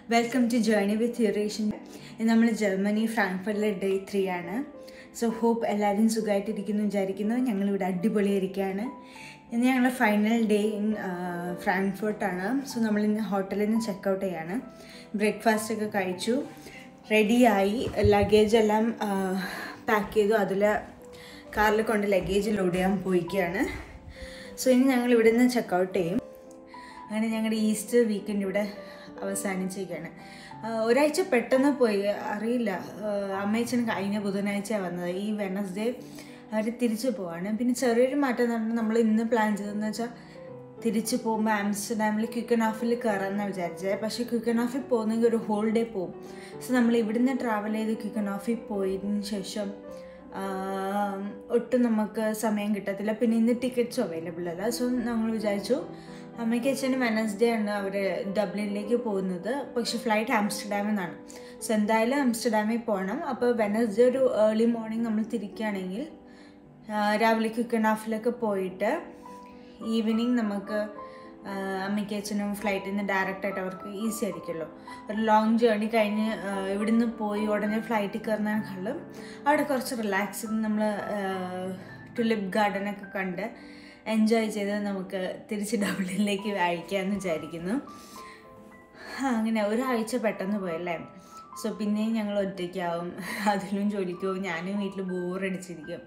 Welcome to Journey with Eurasian. In Germany, Frankfurt day 3. So hope എല്ലാവരും സുഖമായിട്ടിരിക്കുന്നു വിചാരിക്കുന്നു. ഞങ്ങൾ ഇവിടെ അടിപൊളിയായിരിക്കുകയാണ്. ഇന്ന് ഞങ്ങളുടെ ഫൈനൽ ഡേ ഇൻ ഫ്രാങ്ക്ഫർട്ട് ആണ്. സോ നമ്മൾ ഇന്ന് ഹോട്ടലിൽ നിന്ന് ചെക്കൗട്ട് ചെയ്യാണ്. ബ്രേക്ക്ഫാസ്റ്റ് ഒക്കെ കഴിച്ചു, റെഡിയായി, ലഗേജ് എല്ലാം പാക്ക് ചെയ്തു. അതിൽ കാറിൽ കൊണ്ട് ലഗേജ് ലോഡ് ചെയ്യാൻ പോയിക്കുകയാണ്. സോ ഇനി ഞങ്ങൾ ഇവിടെ നിന്ന് ചെക്കൗട്ട് ചെയ്യും. അങ്ങനെ ഞങ്ങളുടെ ഈസ്റ്റർ വീക്കെൻഡ് ഇവിടെ അവസാനിച്ചിരിക്കുകയാണ്. ഒരാഴ്ച പെട്ടെന്ന് പോയി, അറിയില്ല. അമ്മയച്ഛന് കഴിഞ്ഞ ബുധനാഴ്ച വന്നത്. ഈ വെനസ്ഡേ അവർ തിരിച്ചു പോവാണ്. പിന്നെ ചെറിയൊരു മാറ്റം എന്ന് പറഞ്ഞാൽ നമ്മൾ ഇന്ന് പ്ലാൻ ചെയ്തതെന്ന് വെച്ചാൽ തിരിച്ച് പോകുമ്പോൾ ആംസ്റ്റർഡാമിൽ ക്വിക്കൻ ഓഫിൽ കയറാമെന്നാണ് വിചാരിച്ചത്. പക്ഷേ ക്വിക്കൻ ഓഫിൽ പോകുന്നെങ്കിൽ ഒരു ഹോൾ ഡേ പോകും. സോ നമ്മൾ ഇവിടുന്ന് ട്രാവൽ ചെയ്ത് ക്വിക്കൻ ഓഫിൽ പോയതിന് ശേഷം ഒട്ടും നമുക്ക് സമയം കിട്ടത്തില്ല. പിന്നെ ഇന്ന് ടിക്കറ്റ്സും അവൈലബിൾ അല്ല. സോ നമ്മൾ വിചാരിച്ചു അമ്മയ്ക്ക് അച്ഛന് വെനസ്ഡേ ആണ് അവർ ഡബ്ലിനിലേക്ക് പോകുന്നത്. പക്ഷേ ഫ്ലൈറ്റ് ആംസ്റ്റർഡാമിൽ നിന്നാണ്. സോ എന്തായാലും ആംസ്റ്റർഡാമിൽ പോകണം. അപ്പോൾ വെനസ്ഡേ ഒരു ഏർലി മോർണിംഗ് നമ്മൾ തിരിക്കുകയാണെങ്കിൽ രാവിലെ ക്വിക്കൻ ഓഫിലൊക്കെ പോയിട്ട് ഈവനിങ് നമുക്ക് അമ്മയ്ക്ക് അച്ഛനും ഫ്ലൈറ്റിൽ നിന്ന് ഡയറക്റ്റായിട്ട് അവർക്ക് ഈസി ആയിരിക്കുമല്ലോ. ഒരു ലോങ് ജേർണി കഴിഞ്ഞ് ഇവിടുന്ന് പോയി ഉടനെ ഫ്ലൈറ്റിൽ കയറുന്നതിനേക്കാളും അവിടെ കുറച്ച് റിലാക്സ് ചെയ്ത് നമ്മൾ ടുലിപ്പ് ഗാർഡനൊക്കെ കണ്ട് എൻജോയ് ചെയ്ത് നമുക്ക് തിരിച്ച് ഡബ്ലിനിലേക്ക് അയക്കാമെന്ന് വിചാരിക്കുന്നു. അങ്ങനെ ഒരാഴ്ച പെട്ടെന്ന് പോയല്ലേ. സോ പിന്നെയും ഞങ്ങൾ ഒറ്റയ്ക്കാവും, അതിലും ജോലിക്ക് പോകും, ഞാനും വീട്ടിൽ ബോറടിച്ചിരിക്കും.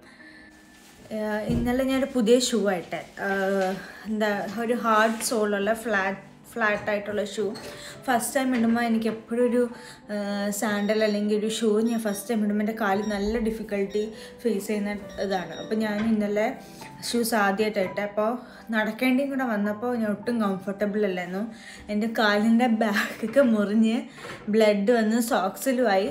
ഇന്നലെ ഞാനൊരു പുതിയ ഷൂ ആയിട്ട് എന്താ ഒരു ഹാർഡ് സോളുള്ള ഫ്ലാറ്റായിട്ടുള്ള ഷൂ ഫസ്റ്റ് ടൈം ഇടുമ്പോൾ എനിക്ക് എപ്പോഴും ഒരു സാൻഡൽ അല്ലെങ്കിൽ ഒരു ഷൂ ഞാൻ ഫസ്റ്റ് ടൈം ഇടുമ്പോൾ എൻ്റെ കാലിൽ നല്ല ഡിഫിക്കൽട്ടി ഫേസ് ചെയ്യുന്ന ഇതാണ്. അപ്പോൾ ഞാൻ ഇന്നലെ ഷൂസ് ആദ്യമായിട്ട് ഇട്ടെ. അപ്പോൾ നടക്കേണ്ടിയും കൂടെ വന്നപ്പോൾ ഞാൻ ഒട്ടും കംഫർട്ടബിൾ അല്ലായിരുന്നു. എൻ്റെ കാലിൻ്റെ ബാക്കൊക്കെ മുറിഞ്ഞ് ബ്ലഡ് വന്ന് സോക്സിലുമായി.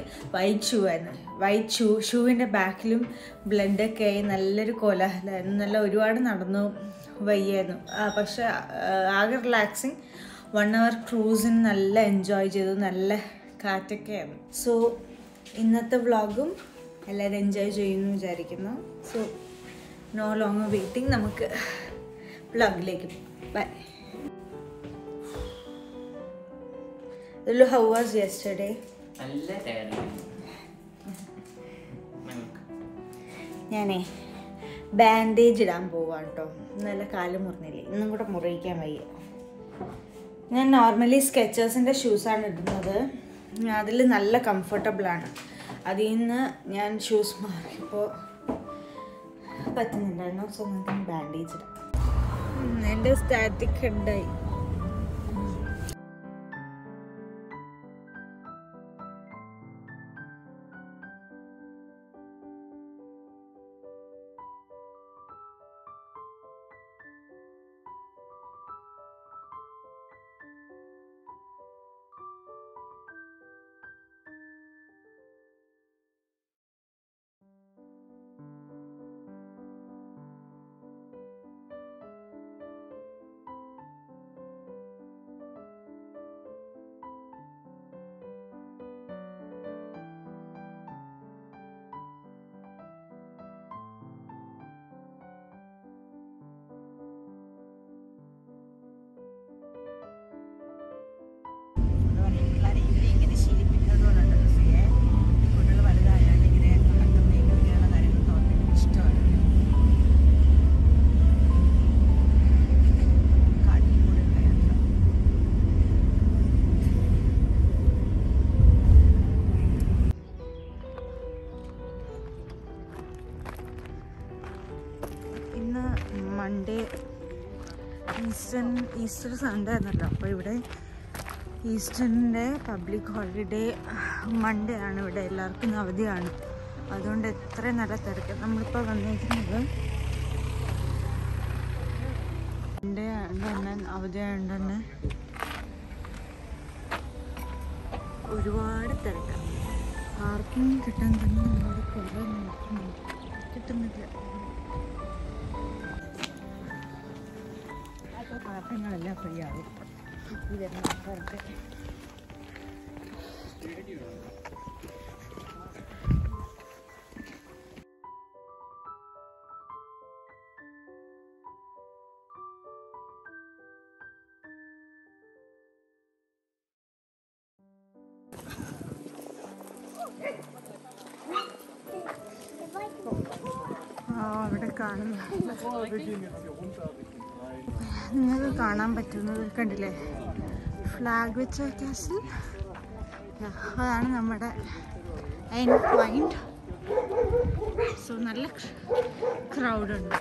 വൈറ്റ് ഷൂവിൻ്റെ ബാക്കിലും ബ്ലഡൊക്കെ ആയി നല്ലൊരു കോലാഹലമായിരുന്നു. നല്ല ഒരുപാട് നടന്നു, വയ്യായിരുന്നു. പക്ഷെ ആകെ റിലാക്സിങ് 1 hour ക്രൂസിന് നല്ല എൻജോയ് ചെയ്തു, നല്ല കാറ്റൊക്കെ ആയിരുന്നു. സോ ഇന്നത്തെ വ്ളോഗും എല്ലാവരും എൻജോയ് ചെയ്യുമെന്ന് വിചാരിക്കുന്നു. സോ നോ ലോങ് വെയിറ്റിംഗ്, നമുക്ക് വ്ളോഗിലേക്ക് ബൈ. How was yesterday? ഞാനേ ബാൻഡേജ് ഇടാൻ പോവാണ് കേട്ടോ. നല്ല കാല് മുറിഞ്ഞില്ലേ, ഇന്നും കൂടെ മുറിയിക്കാൻ വയ്യ. ഞാൻ നോർമലി സ്കെച്ചേഴ്സിൻ്റെ ഷൂസാണ് ഇടുന്നത്. അതിൽ നല്ല കംഫർട്ടബിളാണ്. അതിൽ നിന്ന് ഞാൻ ഷൂസ് മാറിയപ്പോൾ പറ്റുന്നുണ്ടായിരുന്നു. സോ നമുക്ക് ബാൻഡേജ് ഇടാം. എൻ്റെ സ്റ്റാറ്റിക് ഹെഡായി. ഇന്ന് മൺഡേ, ഈസ്റ്റർ സൺഡേ ആയിരുന്നല്ലോ. അപ്പോൾ ഇവിടെ ഈസ്റ്ററിൻ്റെ പബ്ലിക് ഹോളിഡേ മൺഡേ ആണ്. ഇവിടെ എല്ലാവർക്കും അവധിയാണ്. അതുകൊണ്ട് എത്ര നല്ല തിരക്ക്. നമ്മളിപ്പോൾ വന്നിരിക്കുന്നത് മൺഡേ ആയതുകൊണ്ട് തന്നെ, അവധി ആയതുകൊണ്ട് തന്നെ ഒരുപാട് തിരക്കാണ്. പാർക്കിംഗ് കിട്ടാൻ തന്നെ നമ്മുടെ കുറേ കിട്ടുന്നില്ല. പാത്രങ്ങളെല്ലാം ഫ്രീ ആകും ഈ വരുന്ന ആൾക്കാർക്ക്. അവിടെ കാണുന്നു, നിങ്ങൾക്ക് കാണാൻ പറ്റുന്നത് കണ്ടില്ലേ, ഫ്ലാഗ് വെച്ച കാസിൽ. അതാണ് നമ്മുടെ എൻഡ് പോയിന്റ്. സോ നല്ല ക്രൗഡ് ഉണ്ട്.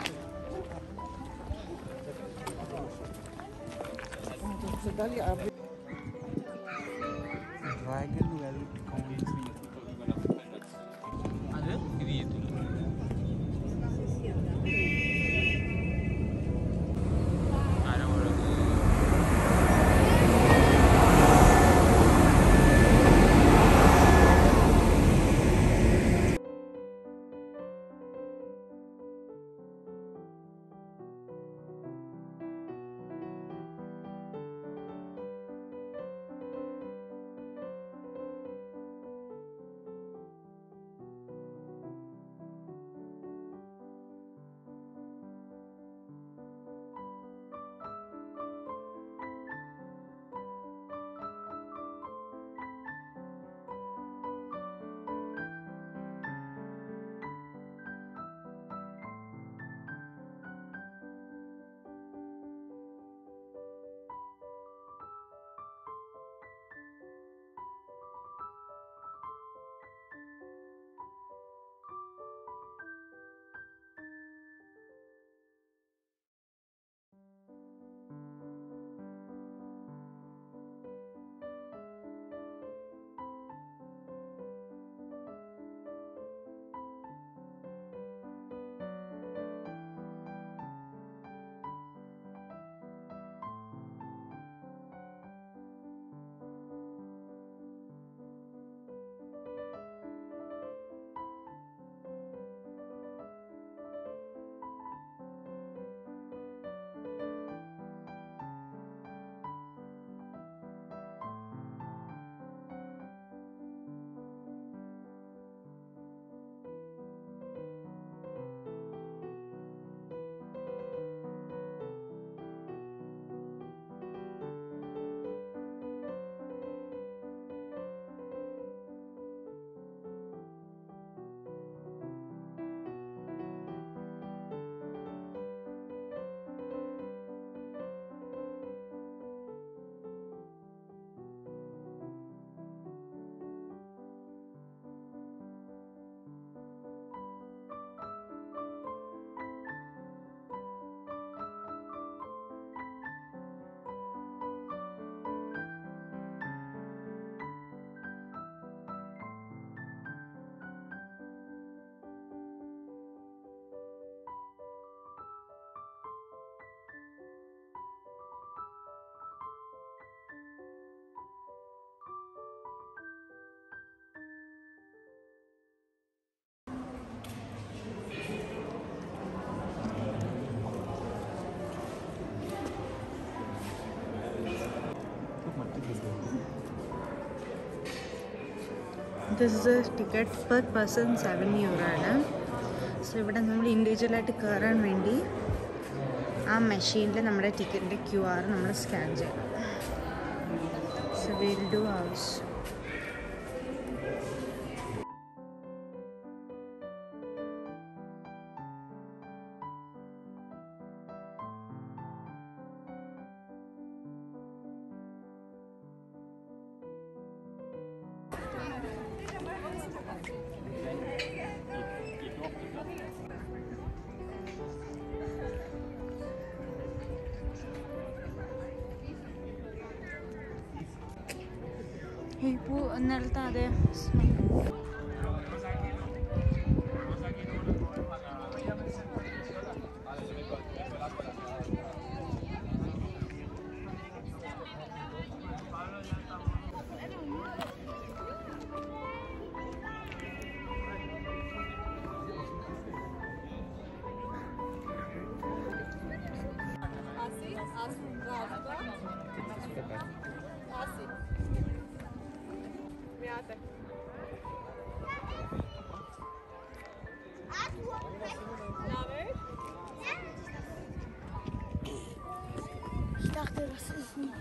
This is a ticket per person 7 euro ആണ്. സോ ഇവിടെ നമ്മൾ ഇൻഡിവിജ്വലായിട്ട് കയറാൻ വേണ്ടി ആ മെഷീനിൽ നമ്മുടെ ടിക്കറ്റിൻ്റെ QR നമ്മൾ സ്കാൻ ചെയ്യണം. So will do ours. ഇപ്പോൾ ഇന്നലത്തെ അതേ Ich dachte, das ist ein...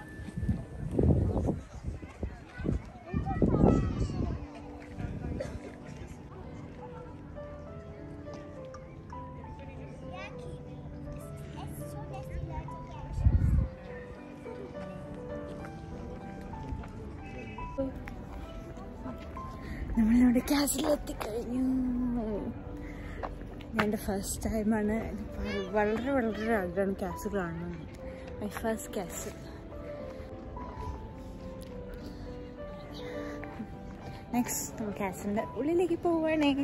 നമ്മളിവിടെ കാസിലെത്തിക്കഴിഞ്ഞു. എൻ്റെ ഫസ്റ്റ് ടൈമാണ്. വളരെ വളരെ ആഗ്രഹമാണ് കാസിൽ കാണുന്നത്. My first castle. നെക്സ്റ്റ് നമ്മൾ കാസിലിൻ്റെ ഉള്ളിലേക്ക് പോവാണേ.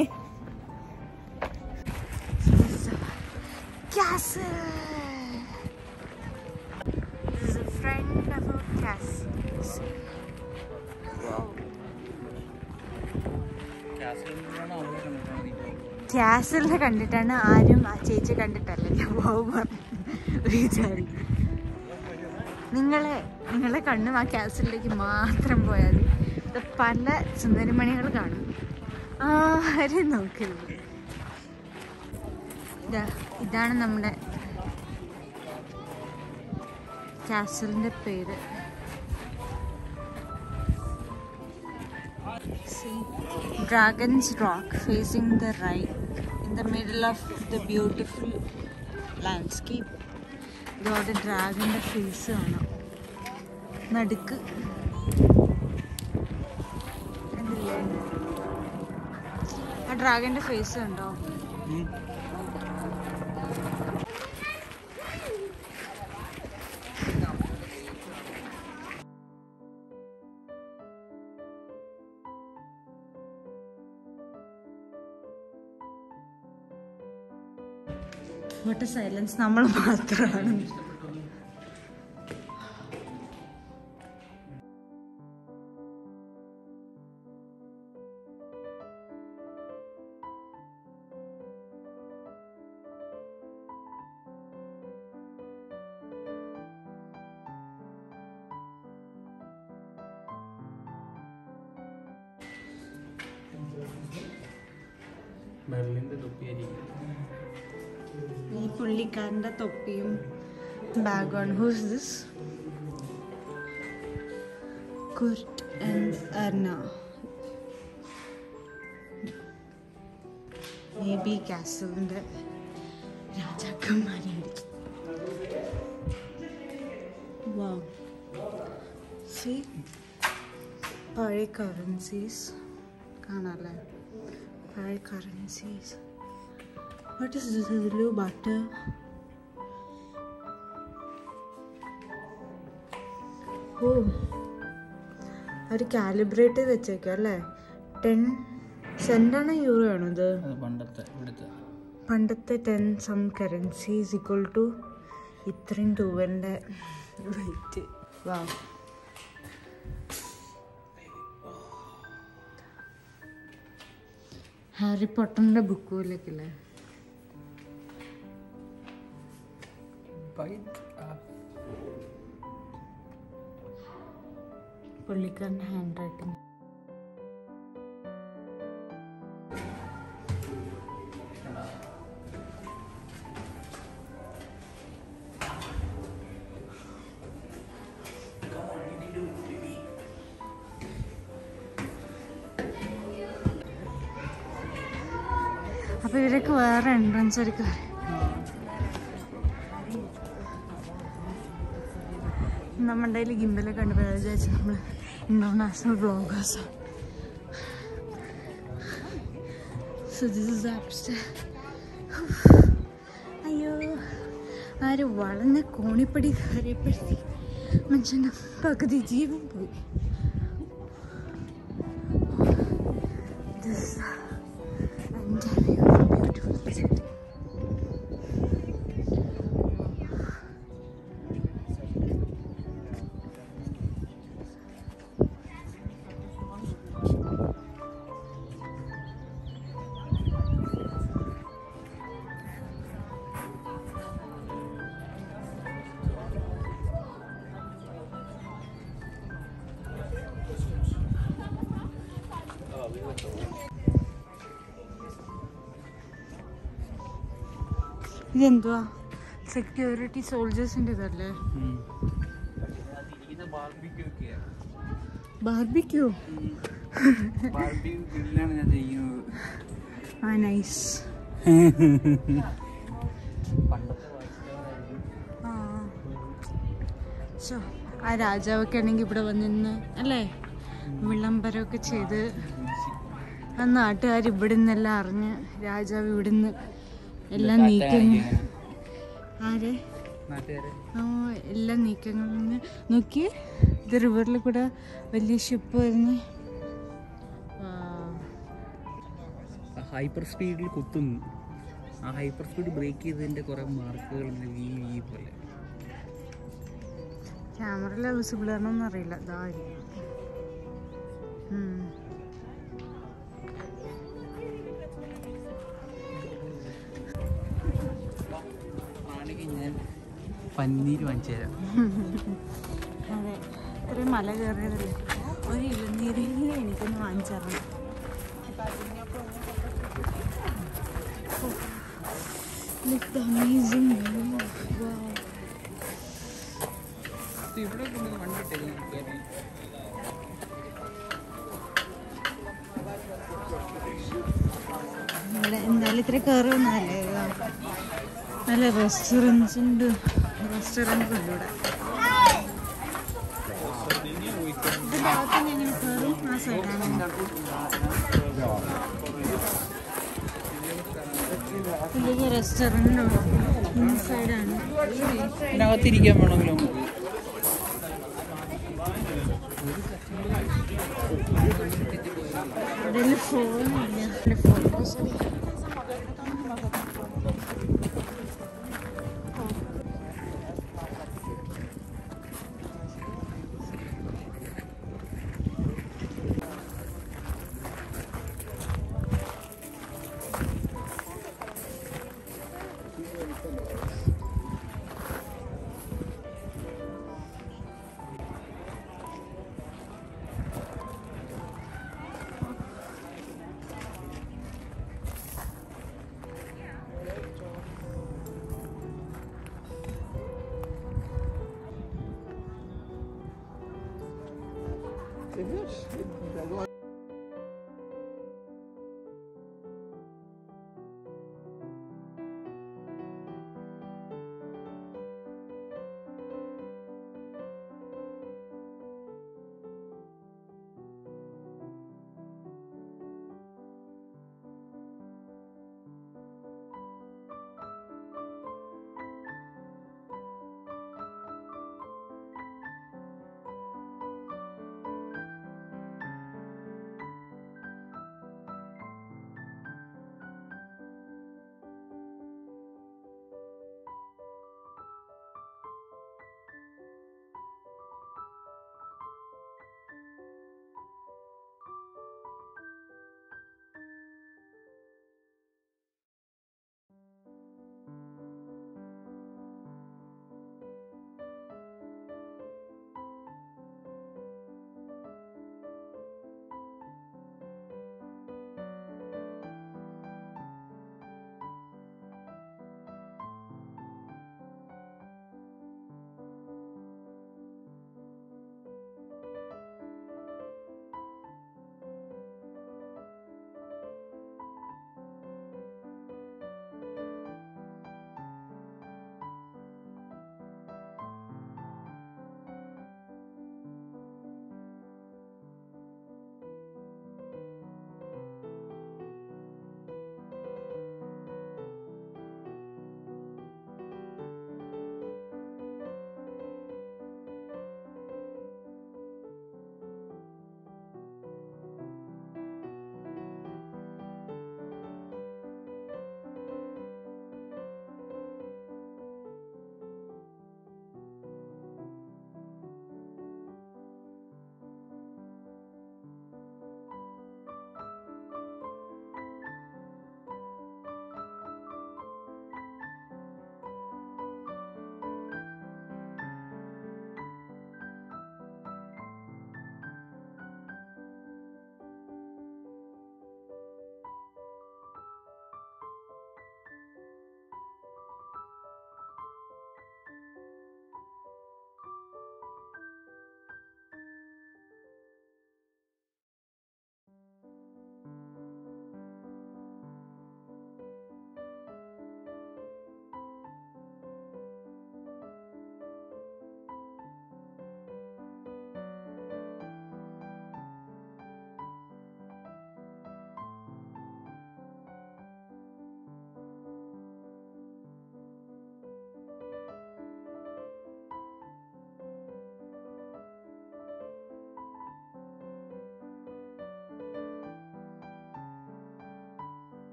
Castle. This is a friend of our castles. Wow. Castle കണ്ടിട്ടാണ്, ആരും ആ ചേച്ചി കണ്ടിട്ടല്ല ഞാൻ വിചാരിക്കും. നിങ്ങളെ കണ്ണും ആ കാസിലേക്ക് മാത്രം പോയാൽ പല സുന്ദരിമണികൾ കാണും. ആരും നോക്കരുത്. ഇതാണ് നമ്മുടെ കാസലിൻ്റെ പേര്. Dragon's Rock facing the Rhine in the middle of the beautiful landscape. ഇതോടെ ഡ്രാഗൻ്റെ ഫേസ് കാണാം നടുക്ക്. ആ ഡ്രാഗൻ്റെ ഫേസ് കണ്ടോ? What a silence. നമ്മൾ മാത്രമാണ്. ഈ പുള്ളിക്കാരൻ്റെ തൊപ്പിയും ബാഗാണ്. Who's this? Kurt and Arna. May be കാസലിൻ്റെ രാജാക്കന്മാരായിരിക്കും. വാവ്. സീ പഴയ കറൻസീസ് കാണാല്ലേ? പഴയ currencies. What is this? Blue butter. Oh, ഒരു കാലിബ്രേറ്റ് ചെയ്ത് വെച്ചേക്കാം അല്ലേ? 10 സെന്റാണോ യൂറോ ആണോ ഇത്? പണ്ടത്തെ 10 some currency is equal to ഇത്രയും രൂപൻ്റെ വെയിറ്റ്. വാ. ഹാരി പോട്ടറിൻ്റെ ബുക്ക് പോലെയൊക്കെയല്ലേ? പുള്ളിക്കാരൻ്റെ ഹാൻഡ് റൈറ്റിംഗ്. അപ്പോൾ ഇവരൊക്കെ വേറെ എൻട്രൻസ് ആയിരിക്കും. നമ്മുടെ കയ്യിൽ ഗിംബലൊക്കെ കണ്ടപ്പോൾ വിചാരിച്ചു നമ്മൾ ഇന്റർനാഷണൽ വ്ളോഗേഴ്സാണ്. So this is upstairs. അയ്യോ, ആര് വളഞ്ഞ കോണിപ്പടി കയറിയപ്പെടുത്തി മനുഷ്യൻ്റെ പകുതി ജീവൻ പോയി. This is beautiful setting. ഇതെന്തുവാ? സെക്യൂരിറ്റി സോൾജേഴ്സിൻ്റെ ഇതല്ലേ? ബാർബിക്യൂ. ആ നൈസ്. ആ രാജാവൊക്കെ ആണെങ്കിൽ ഇവിടെ വന്നിരുന്ന് അല്ലേ വിളംബരമൊക്കെ ചെയ്ത് ആ നാട്ടുകാർ ഇവിടെ നിന്നെല്ലാം അറിഞ്ഞ് രാജാവ് ഇവിടുന്ന് എല്ലാം നീക്കുന്നു. ആരെ എല്ലാം നീക്കങ്ങൾ നോക്കി ഇത് റിവറിൽ കൂടെ വലിയ ഷിപ്പ് വരുന്നു. ഹൈപ്പർ സ്പീഡിൽ കുത്തുന്നു. ആ ഹൈപ്പർ സ്പീഡ് ബ്രേക്ക് ചെയ്തതിൻ്റെ കുറേ മാർക്കുകൾ പോലെ. ക്യാമറയിലെ വിസിബിൾ ആണോന്ന് അറിയില്ല. ഞാൻ പന്നീര് വാങ്ങിച്ചു തരാം. അതെ, ഇത്രയും മല കയറിയതല്ലേ, ഒരു ഇളനീരെങ്കിലും എനിക്കൊന്ന് വാങ്ങിച്ചറിയാം. Look the amazing view. Wow. ഇവിടെ എന്തായാലും ഇത്ര കയറുന്നല്ലേ. നല്ല റെസ്റ്റോറൻറ്റ്സ് ഉണ്ട്. റെസ്റ്റോറൻറ്റ് ഉണ്ട് ഇവിടെ. ഇത് ഭാഗത്ത് എങ്ങനെ കയറും? ആ സൈഡാണ്. ഇതിലേക്ക് റെസ്റ്റോറൻറ്റ് ഇൻസൈഡാണ്. ഇതിനകത്തിരിക്കാൻ വേണമെങ്കിലോ അതിൽ ഫോണില്ല. ഫോട്ടോസ്